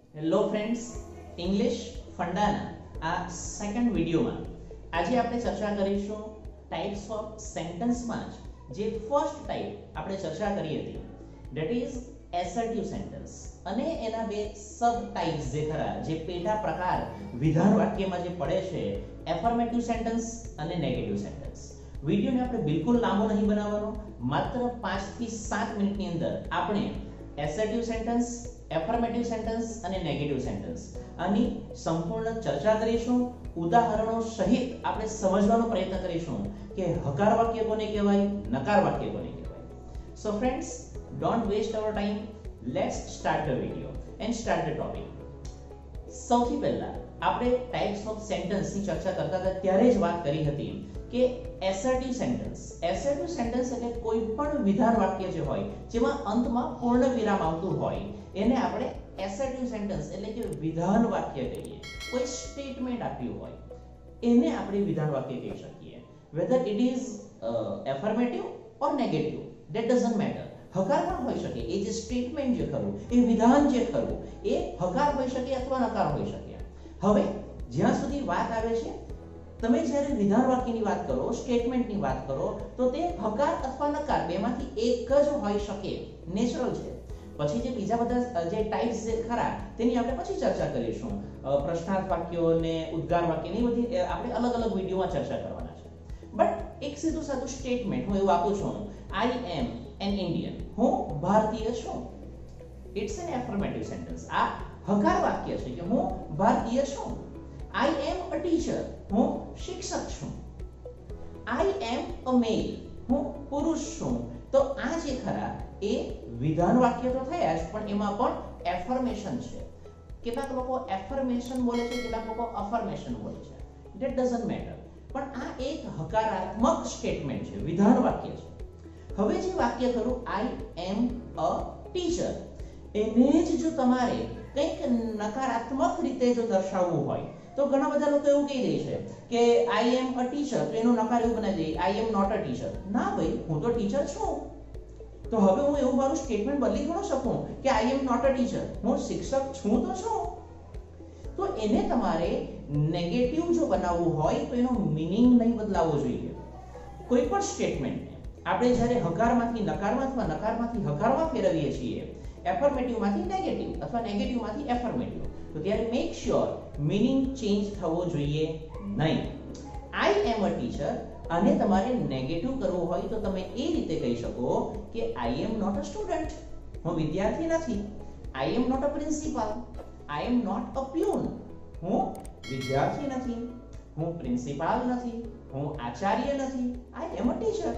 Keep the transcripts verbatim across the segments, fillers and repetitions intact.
Hello friends, English ફંડાના આ second વિડીયોમાં આજે આપણે ચર્ચા કરીશું ટાઇપ્સ ઓફ સેન્ટેન્સમાં જ જે ફર્સ્ટ ટાઇપ આપણે ચર્ચા કરી હતી, ધેટ ઇઝ એસર્ટિવ સેન્ટેન્સ, અને એના બે સબ ટાઇપ્સ જે ખરા જે પેટા પ્રકાર વિધાન વાક્યમાં જે પડે છે, એફર્મેટિવ સેન્ટેન્સ અને નેગેટિવ સેન્ટેન્સ. વિડીયોને આપણે બિલકુલ લાંબો નહીં બનાવવાનો, માત્ર પાંચ થી સાત મિનિટની અંદર આપણે એસર્ટિવ સેન્ટેન્સ, એફર્મેટિવ સેન્ટેન્સ અને નેગેટિવ સેન્ટેન્સ આની સંપૂર્ણ ચર્ચા કરીશું. ઉદાહરણો સહિત આપણે સમજવાનો પ્રયત્ન કરીશું કે હકાર વાક્ય કોને કહેવાય, નકાર વાક્ય કોને કહેવાય. So friends, don't waste our time, let's start the video and start the topic. સૌથી પહેલા આપણે ટાઇપ્સ ઓફ સેન્ટેન્સ ની ચર્ચા કરતા હતા ત્યારે જ વાત કરી હતી કે એસર્ટિવ સેન્ટેન્સ, એસર્ટિવ સેન્ટેન્સ એટલે કોઈ પણ વિધાન વાક્ય જે હોય જેમાં અંતમાં પૂર્ણ વિરામ આવતું હોય એને આપણે એસર્ટિવ સેન્ટેન્સ એટલે કે વિધાન વાક્ય કહીએ. કોઈ સ્ટેટમેન્ટ આપ્યું હોય એને આપણે વિધાન વાક્ય કહી શકીએ, whether it is affirmative or negative, that doesn't matter. હકાર પણ હોઈ શકે, એ જે સ્ટેટમેન્ટ જે ખરું, એ વિધાન જે ખરું, એ હકાર હોઈ શકે અથવા નકાર હોઈ શકે. હવે જ્યાં સુધી વાત આવે છે, તમે જ્યારે વિધાન વાક્યની વાત કરો, સ્ટેટમેન્ટની વાત કરો, તો તે હકાર અથવા નકાર બેમાંથી એક જ હોઈ શકે, નેચરલ છે. પછી જે બીજા બધા જે ટાઇપ્સ જે ખરા તેની આપણે પછી ચર્ચા કરીશું. પ્રશ્નાર્થ વાક્યો ને ઉદ્ગાર વાક્ય ની બધી આપણે અલગ અલગ વિડીયોમાં ચર્ચા કરવાના છે. બટ એક સીધું સાદું સ્ટેટમેન્ટ હું એવું આપું છું, આઈ એમ એન ઇન્ડિયન, હું ભારતીય છું. It's an affirmative sentence. આ હકાર વાક્ય છે કે હું ભારતીય છું. આઈ એમ અ ટીચર, હું શિક્ષક છું. આઈ એમ અ મેલ, હું પુરુષ છું. તો આ જે ખરા એ વિધાન વાક્ય તો થયા જ, પણ એમાં પણ એફર્મેશન છે. કેટલાક લોકો એફર્મેશન બોલે છે, કેટલાક લોકો અફર્મેશન બોલે છે, ધેટ ડઝન્ટ મેટર. પણ આ એક હકારાત્મક સ્ટેટમેન્ટ છે, વિધાન વાક્ય છે. હવે જે વાક્ય ખરું આઈ એમ અ ટીચર, એને જ જો તમારે કંઈક નકારાત્મક રીતે જો દર્શાવવું હોય તો ઘણા બધા લોકો એવું કહી દે છે કે આઈ એમ અ ટીચર, તો એનો નકાર એવું બનાવી દે આઈ એમ નોટ અ ટીચર. ના ભાઈ, હું તો ટીચર છું. તો હવે હું એવું મારું સ્ટેટમેન્ટ બદલી ન શકું કે આઈ એમ નોટ અ ટીચર, હું શિક્ષક છું તો છું. તો એને તમારે નેગેટિવ જો બનાવવું હોય તો એનો મીનિંગ નહીં બદલાવવો જોઈએ. કોઈ પણ સ્ટેટમેન્ટને આપણે જ્યારે હકારમાંથી નકારમાં અથવા નકારમાંથી હકારમાં ફેરવીએ છીએ, એફર્મેટિવમાંથી નેગેટિવ અથવા નેગેટિવમાંથી એફર્મેટિવ, તો ત્યારે મેક શ્યોર મીનિંગ ચેન્જ થવો જોઈએ નહીં. આઈ એમ અ ટીચર અને તમારે નેગેટિવ કરવું હોય તો તમે એ રીતે કહી શકો કે આઈ એમ નોટ અ સ્ટુડન્ટ, હું વિદ્યાર્થી નથી. I am not a principal, I am not a peon, હું વિદ્યાર્થી નથી, હું પ્રિન્સિપાલ નથી, હું આચાર્ય નથી. I am a teacher.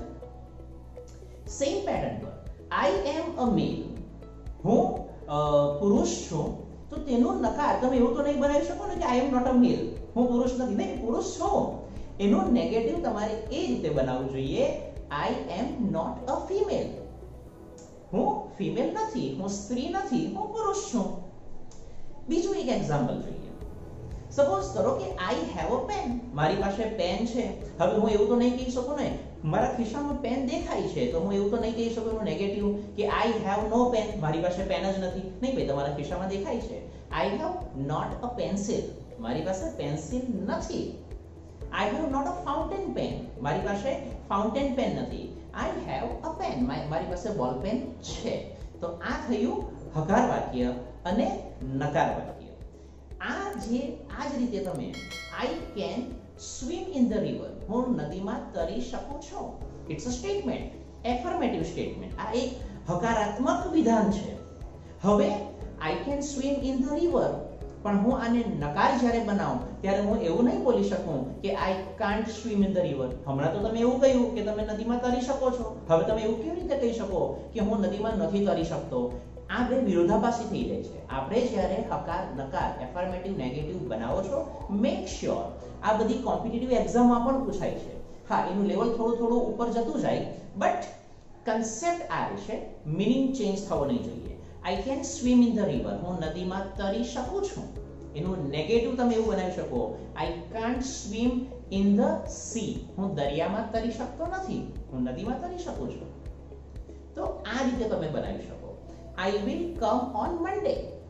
Same pattern પર આઈ એમ અ મેલ, હું પુરુષ છું, તો તેનો નકાર તમે એવું તો નહીં બનાવી શકો ને કે આઈ એમ નોટ અ મેલ, હું પુરુષ નથી. નહીં, પુરુષ છું. એનો નેગેટિવ તમારે એ રીતે બનાવવું જોઈએ, I am not a female, હું ફીમેલ નથી, હું સ્ત્રી નથી, હું પુરુષ છું. બીજું એક એક્ઝામ્પલ જોઈએ. સપોઝ કરો કે આઈ હેવ અ પેન, મારી પાસે પેન છે. હવે હું એવું તો નહીં કહી શકું ને, મારા ખિસ્સામાં પેન દેખાય છે, તો હું એવું તો નહીં કહી શકું એનું નેગેટિવ કે આઈ હેવ નો પેન, મારી પાસે પેન જ નથી. નહીં ભાઈ, તમારા ખિસ્સામાં દેખાય છે. I have not a pencil, મારી પાસે પેન્સિલ નથી. I have not a fountain pen, મારી પાસે ફાઉન્ટેન પેન નથી. I have a pen, મારી પાસે બોલ પેન છે. તો આ થયું હકાર વાક્ય અને નકાર વાક્ય. આ જે આ જ રીતે તમે I can swim in the river, હું નદીમાં તરી શકું છું. It's a statement, affirmative statement. આ એક હકારાત્મક વિધાન છે. હવે I can swim in the river, પણ હું આને નકાર જ્યારે બનાવું ત્યારે હું એવું નહીં બોલી શકું કે I can't swim in the river. હમણાં તો તમે એવું કહ્યું કે તમે નદીમાં તરી શકો છો, હવે તમે એવું કેવી રીતે કહી શકો કે હું નદીમાં નથી તરી શકતો? આ બે વિરોધાભાસી થઈ જાય છે. આપણે જ્યારે હકાર નકાર, એફર્મેટિવ નેગેટિવ બનાવો છો, મેક શ્યોર. આ બધી કોમ્પિટિટિવ એક્ઝામમાં પણ પૂછાય છે. હા, એનું લેવલ થોડું થોડું ઉપર જતું જાય, બટ કન્સેપ્ટ આ છે, મીનિંગ ચેન્જ થવો નહીં જોઈએ. I can swim in the river, હું નદીમાં તરી શકું છું. એનું નેગેટિવ તમે એવું બનાવી શકો, I can't swim in the sea, હું દરિયામાં તરી શકતો નથી, હું નદીમાં તરી શકું છું. તો આ રીતે તમે બનાવી શકો. I will come on Monday,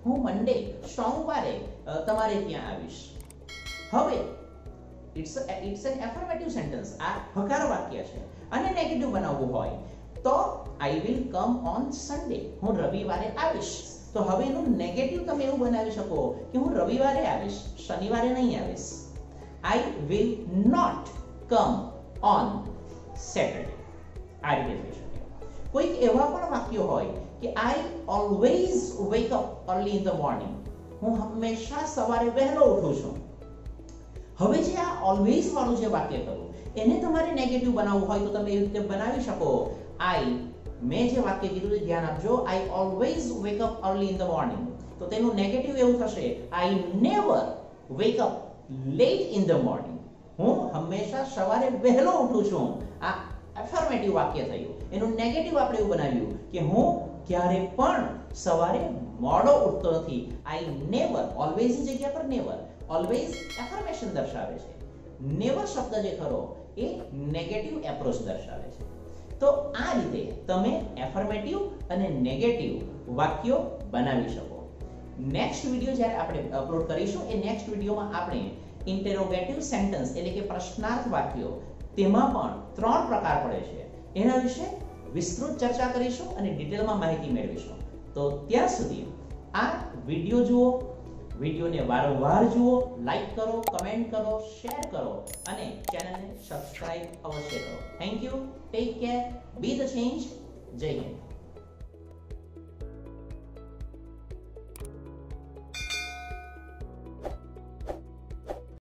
હું મંડે સોમવારે તમારે ત્યાં આવીશ. હવે it's it's an affirmative sentence. આ હકાર વાક્ય છે અને નેગેટિવ બનાવવું હોય તો I will come on Sunday. હું રવિવારે આવીશ. તો હવે એનું નેગેટિવ તમે એવું બનાવી શકો કે હું રવિવારે આવીશ, શનિવારે નહીં આવીશ. I will not come on Saturday. આ રીતે થઈ શકે. કોઈક એવા પણ વાક્યો હોય કે I always wake up early in the morning. હું હંમેશા સવારે વહેલો ઉઠું છું. હવે જે આ ઓલવેઝ વાળું જે વાક્ય કરું એને તમારે નેગેટિવ બનાવવું હોય તો તમે એવી રીતે બનાવી શકો. આઈ મેં જે વાક્ય કીધું છે ધ્યાન આપજો. I always wake up early in the morning. તો તેનું નેગેટિવ એવું થશે I never wake up late in the morning. હું હંમેશા સવારે વહેલો ઉઠું છું. આ એફર્મેટિવ વાક્ય થયું. એનું નેગેટિવ આપણે એવું બનાવ્યું કે હું ક્યારે પણ સવારે મોડો ઉઠતો નથી. આઈ નેવર, ઓલવેઝ ની જગ્યા પર નેવર. ઓલવેઝ એફર્મેશન દર્શાવે છે. નેવર શબ્દ જે ખરો એ નેગેટિવ એપ્રોચ દર્શાવે છે. તો આ રીતે તમે એફર્મેટિવ અને નેગેટિવ વાક્યો બનાવી શકો. નેક્સ્ટ વિડિયો જ્યારે આપણે અપલોડ કરીશું એ નેક્સ્ટ વિડિયોમાં આપણે ઇન્ટેરોગેટિવ સેન્ટેન્સ એટલે કે પ્રશ્નાર્થ વાક્યો, તેમાં પણ ત્રણ પ્રકાર પડે છે, એના વિશે વિસ્તૃત ચર્ચા કરીશું અને ડિટેલમાં માહિતી મેળવીશું. તો ત્યાં સુધી આ વિડિયો જુઓ, વિડિયોને વારંવાર જુઓ, લાઈક કરો, કમેન્ટ કરો, શેર કરો અને ચેનલને સબસ્ક્રાઇબ અવશ્ય કરો. Thank you, take care, be the change. જય હિન્દ.